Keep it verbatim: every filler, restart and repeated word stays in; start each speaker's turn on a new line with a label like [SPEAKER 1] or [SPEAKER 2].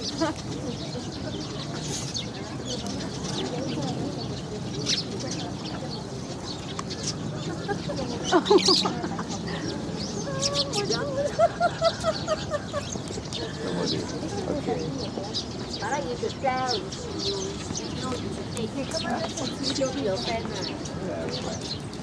[SPEAKER 1] Đó là như thực ra you know you should take it. You'll be your friend.